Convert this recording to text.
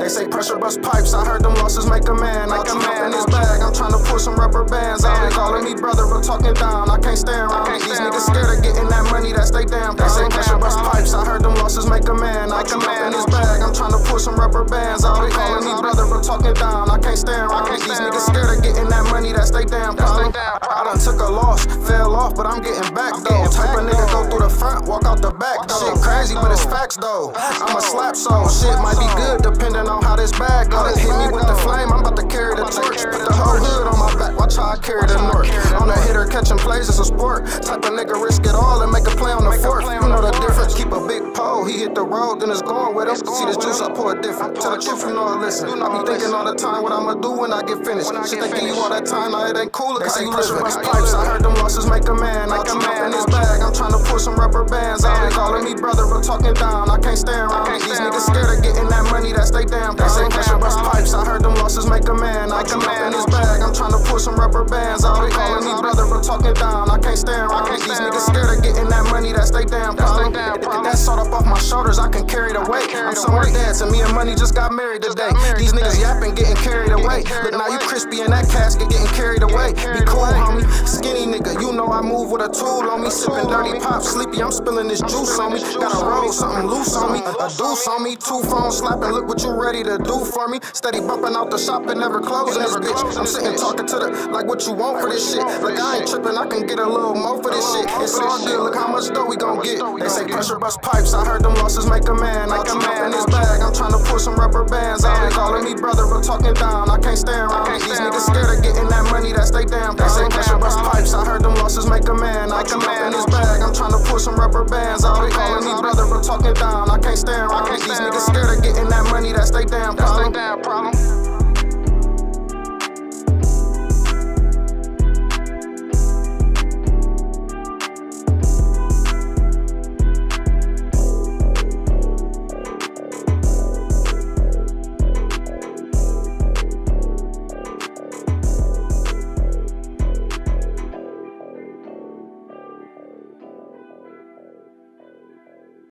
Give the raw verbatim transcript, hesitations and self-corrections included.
They say pressure bust pipes, I heard them losses make a man. Like a man in his bag, I'm trying to pull some rubber bands out. They calling me brother, but talking down, I can't stand around. These niggas scared of getting that money, that's they damn. They say pressure bust pipes, I heard them losses make a man. Like a man in his bag, I'm trying to pull some rubber bands out. They calling me brother, but talking down, I can't stand around. These niggas scared of getting that money, that's they damn problem. I done took a loss, fell off, but I'm getting back though. Type of nigga go through the front, walk out the back. Shit crazy, but it's facts though. I'm a slap soul, shit might be good depending on how this bag goes. Hit me with the flame, I'm about to carry the torch. Put the whole hood on my back, watch how I carry the north. On a hitter, catching plays, it's a sport. Type of nigga risk it all and make a play on the fourth. You know the difference, keep a big pole. He hit the road, then it's going with him. See this juice, I pour it different. Tell the truth, you know I listen. I be thinking all the time what I'ma do when I get finished. Shit, they give you all that time, now it ain't cool. They say pressure bust pipes, I heard them losses make a man. Like a man in his bag, I'm trying to pull some rubber bands out. They calling me brother, but talking down, I can't stand around. These niggas scared of getting that money, that's they damn. They say pressure bust pipes, I heard them losses make a man. Like a man in his bag, I'm trying to pull some rubber bands out. They calling me brother, but talking down, I can't stand around. These niggas scared of getting that money, that's they damn problem. That sort up off my shoulders, I can carry the weight. I'm somewhere dancing, me and money just got married today. These niggas yapping, getting carried away. Look, now you crispy in that casket, getting carried away. Be cool, homie. Skinny nigga, you know I move with a tool on me. Sipping dirty pop, sleepy, I'm spilling this juice on me. Got a roll, something loose on me. A deuce on me, two phones slapping. Look what you ready to do for me. Steady bumping out the shop and never closing this bitch. I'm sitting talking to the, like what you want for this shit. Like I ain't tripping, I can get a little more for this shit. It's all good, look how much dough we gon' get. They say pressure bust pipes, I heard them losses make a man. Like a man in his bag, I'm trying to pull some rubber bands out. They calling me brother, but talking down, I can't stand around. These niggas scared of getting that money, that's they damn. They say pressure bust pipes, I heard them losses make a man. Like a man in his bag, I'm trying to pull some rubber bands out. They calling me brother, but talking down, I can't stand around. These niggas scared of getting that money, that's they damn problem.